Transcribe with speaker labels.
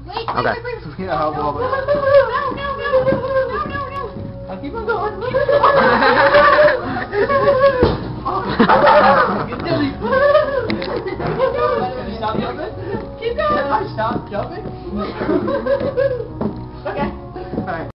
Speaker 1: Wait,
Speaker 2: Okay.
Speaker 1: wait.
Speaker 3: Yeah, how about
Speaker 1: No.
Speaker 3: I'll keep on going. Get dizzy. Stop jumping?
Speaker 1: Keep going.
Speaker 3: Stop jumping?
Speaker 1: Okay.
Speaker 3: Alright.